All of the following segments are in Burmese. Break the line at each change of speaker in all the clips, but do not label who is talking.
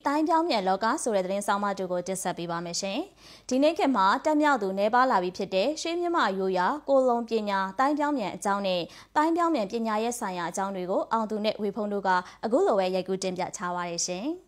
တိုင်းပြောင်းမြန်လောကဆိုတဲ့သတင်းဆောင်မတူကိုတင်ဆက်ပေးပါမယ်ရှင်။ဒီနေ့ခေတ်မှာတက်မြောက်သူနေပါလာပြီဖြစ်တဲ့ရှေးမြမရိုးရာကိုလုံးပညာတိုင်းပြောင်းမြန်အကြောင်းနဲ့တိုင်းပြောင်းမြန်ပညာရေးဆိုင်ရာအကြောင်းတွေကိုအောင်သူနဲ့ဝေဖုံတို့ကအခုလိုပဲရိုက်ကူးတင်ပြချပါရရှင်။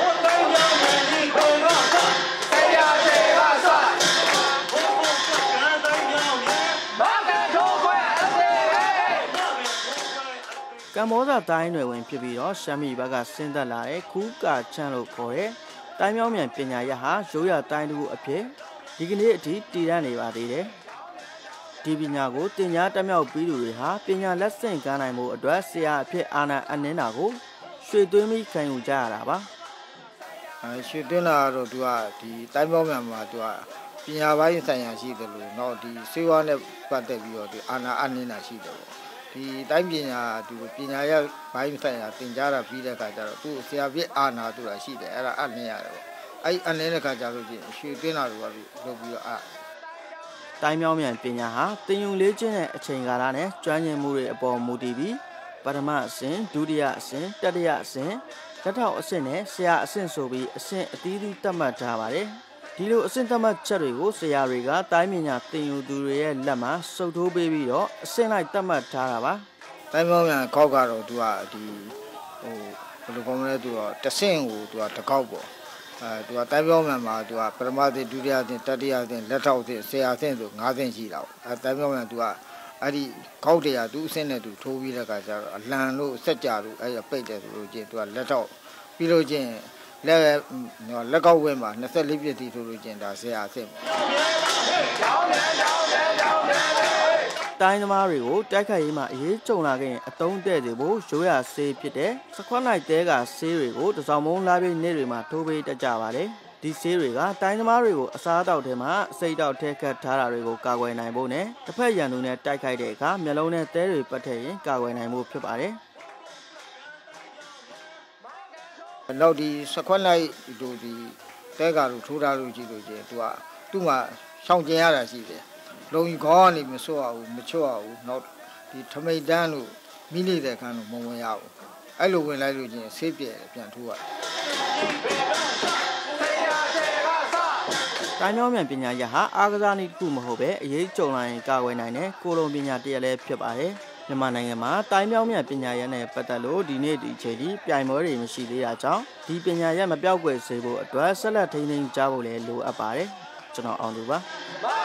ကမ္ဘောဇာတိုင်းတွေဝင်ဖြစ်ပြီးတော့ရှမ်းပြည်ဘက်ကဆင်းသက်လာတဲ့ခူးကာချမ်းလို့ခေါ်တဲ့တိုင်းမြောင်းမြန်ပညာရပ်ဟာရိုးရာတိုင်းတစ်ခုအဖြစ်ဒီကနေ့အထိတည်ရနေပါသေးတယ်။ဒီပညာကိုသင်ကြားတက်မြောက်ပြီးသူတွေဟာပညာလက်ဆင့်ကမ်းနိုင်မှုအတွက်ဆရာအဖြစ်အာဏာအနှင်းတာကိုရွှေသွင်းပြီးခံယူကြရတာပါ
။ရွှေသွင်းတာတော့သူကဒီတိုင်းမြောင်းမြန်မှာသူကပညာပိုင်းဆိုင်ရာရှိတယ်လို့တော့ဒီစေဝါနဲ့ပတ်သက်ပြီးတော့ဒီအာဏာအနှင်းတာရှိတယ်ပေါ့ဒီတိုင်းပညာသူပညာရဘိုင်းဆိုင်ရာသင်ကြားတာပြီးတဲ့အခါကျတော့သူဆရာပြအာနာသူတာရှိတယ်အဲ့ဒါအနှင်းရတယ်ပေါ့အဲ့အနှင်းတဲ့အခါကျလို့ချင်းရွှေသွင်းတာတွေကလုပ်ပြီးတော့
တိုင်းမြောင်းမြန်ပညာဟာသင်ယူလေ့ကျင့်တဲ့အချိန်ကာလနဲ့ကျွမ်းကျင်မှုတွေအပေါ်မူတည်ပြီးပထမအဆင့်ဒုတိယအဆင့်တတိယအဆင့်လက်ထောက်အဆင့်နဲ့ဆရာအဆင့်ဆိုပြီးအဆင့်အသီးသီးသတ်မှတ်ထားပါတယ်ဒီလိုအဆင့်သတ်မှတ်ချက်တွေကိုဆရာတွေကတိုင်းပညာသင်ယူသူတွေရဲ့လက်မှာစုပ်ထိုးပေးပြီးတော့အဆင့်လိုက်သတ်မှတ်ထားတာပါ
တိုင်းမြောင်းမြန်ခောက်ကတော့သူကဒီဘယ်လိုကောင်းလဲသူကတဆင့်ကိုသူကတစ်ခေါက်ပေါ့သူကတိုင်းမြောင်းမြန်မှာသူကပထမအဆင့်ဒုတိယအဆင့်တတိယအဆင့်လက်ထောက်အဆင့်ဆရာအဆင့်ဆို5ဆင့်ရှိတာပေါ့တိုင်းမြောင်းမြန်သူကအဲ့ဒီခောက်တရားသူအဆင့်နဲ့သူထိုးပြီးတဲ့အခါကျတော့အလံလို့စက်ကြလို့အဲ့ပိတ်တယ်ဆိုလို့ချင်းသူကလက်ထောက်ပြီးလို့ချင်းလက်ကောက်ဝဲမှာ24ပြည့်တီထိုးလို့ကျင်တာဆရာအစ်စ်
တိုင်းသမားတွေကိုတိုက်ခိုက်ရေးမှာအရေးကြုံလာခဲ့ရင်အတုံးတဲ့တွေဖို့ရိုးရာဆေးဖြစ်တဲ့စခွက်နိုင်တဲကဆေးတွေကိုတစောင်းမုံလာပြီးနေ့တွေမှာထိုးပေးတတ်ကြပါတယ်ဒီဆေးတွေကတိုင်းသမားတွေကိုအစားအသောက်ထဲမှာအစိတ်တောက်ထဲခတ်ထားတာတွေကိုကာကွယ်နိုင်ဖို့နဲ့တစ်ဖက်ရန်သူနဲ့တိုက်ခိုက်တဲ့အခါမျက်လုံးနဲ့သဲတွေပတ်ထည့်ရင်ကာကွယ်နိုင်ဖို့ဖြစ်ပါတယ်
နောက်ဒီစခွက်လိုက်တို့ဒီတဲကာတို့ထိုးထားလို့ကြည့်လို့ကျသူကသူ့မှာရှောင်ကျင်ရတာရှိတယ်လုံကြီးခေါင်းကနေမဆွတ်အောင်မချွတ်အောင်နောက်ဒီထမိတ်တန်းလို့မိနေတဲ့ခန်းလို့မဝင်ရဘူးအဲ့လိုဝင်လိုက်လို့ချင်းဆေးပြဲပြန်ထိုးရတယ်
တိုင်းမြောင်းမြန်ပညာရပ်ဟာအားကစားနည်းတစ်ခုမဟုတ်ပဲအရေးကြုံလာရင်ကာကွယ်နိုင်တဲ့ကိုလုံးပညာတစ်ရပ်လည်းဖြစ်ပါတယ်မြန်မာနိုင်ငံမှာတိုင်းမြောင်းမြန်ပညာရပ်နဲ့ပတ်သက်လို့ဒီနေ့ဒီအချိန်ထိပြိုင်ပွဲတွေမရှိသေးတာကြောင့်ဒီပညာရပ်မပြောက်ကွယ်စေဖို့အတွက်ဆက်လက်ထိန်းသိမ်းကြဖို့လည်းလိုအပ်ပါတယ်ကျွန်တော်အောင်သူပါ